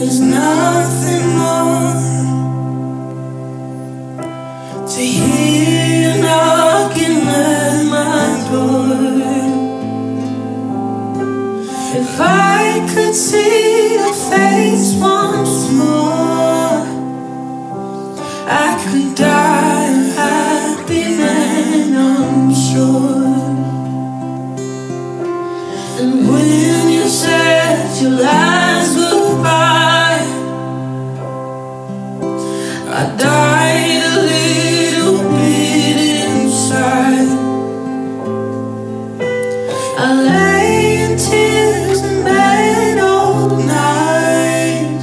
there's nothing more to hear you knocking at my door. If I could see your face once more, I could die a happy man, I'm sure. And when you said your last goodbye, I died a little bit inside. I lay in tears in bed all night,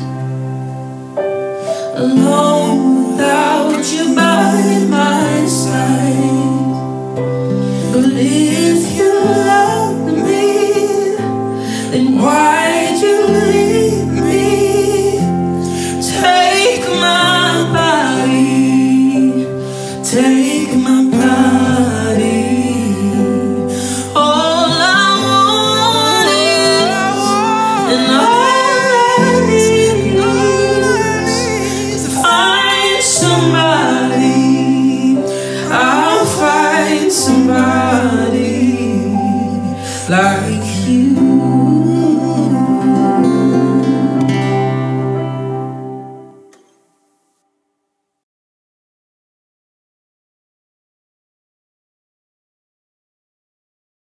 alone without you by my side. But if you love me, then why